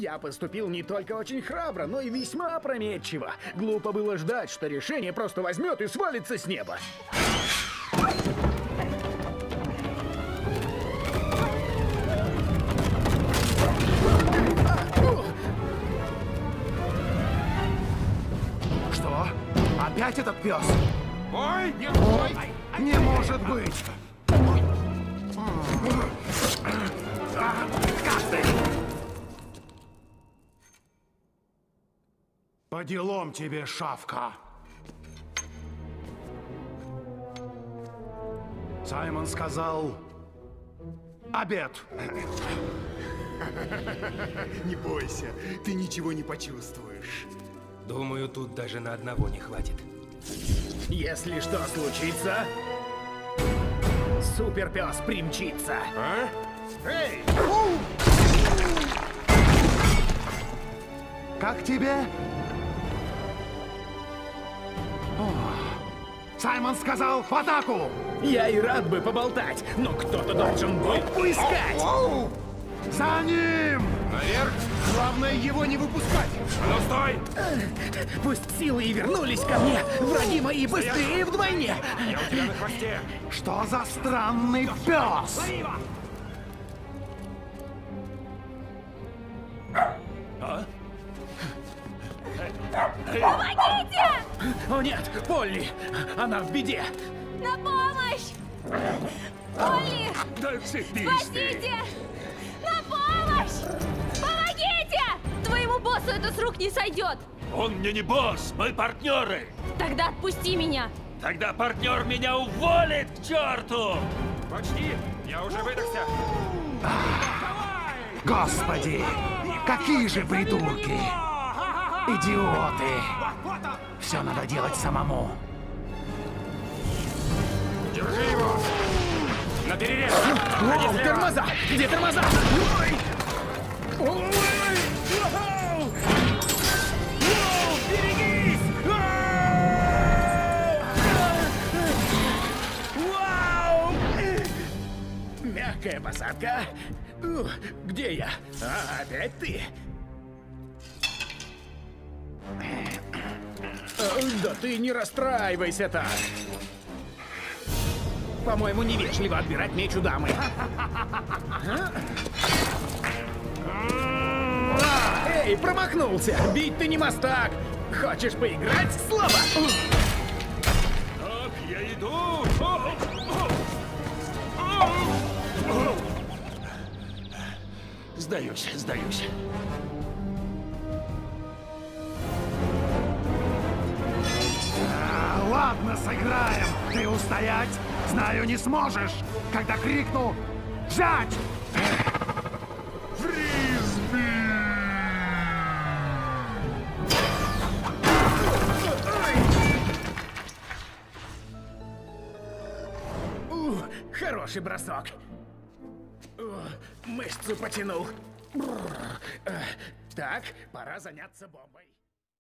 Я поступил не только очень храбро, но и весьма опрометчиво. Глупо было ждать, что решение просто возьмет и свалится с неба. Что? Опять этот пес? Ой! Не может быть! По делам тебе, шавка! Саймон сказал... Обед! Не бойся, ты ничего не почувствуешь. Думаю, тут даже на одного не хватит. Если что случится, суперпес примчится. А? Эй! Как тебе? О, Саймон сказал в атаку! Я и рад бы поболтать, но кто-то должен будет поискать. За ним! Наверх! Главное его не выпускать. Ну стой! Пусть силы и вернулись ко мне, враги мои быстрее вдвойне. Я у тебя на хвосте! Что за странный пес? Помогите! О нет, Полли! Она в беде! На помощь! Полли! Да цепись Спасите! На помощь! Помогите! Твоему боссу это с рук не сойдет! Он мне не босс, мы партнеры! Тогда отпусти меня! Тогда партнер меня уволит к черту! Почти! Я уже выдохся! Господи! Какие же придурки! Идиоты! Все надо делать самому. Держи его! На перерез! Воу, тормоза! Где тормоза? Ой! Ой! Воу! Воу, берегись! Вау! Мягкая посадка. Где я? А, опять ты? Да ты не расстраивайся так. По-моему, невежливо отбирать меч у дамы. Эй, промахнулся! Бить ты не мастак! Хочешь поиграть? Слабо! Так, я иду! Сдаюсь, сдаюсь. Ладно, сыграем. Ты устоять, знаю, не сможешь. Когда крикну «Взять!» Фрисби! Хороший бросок. Мышцу потянул. Так, пора заняться бомбой.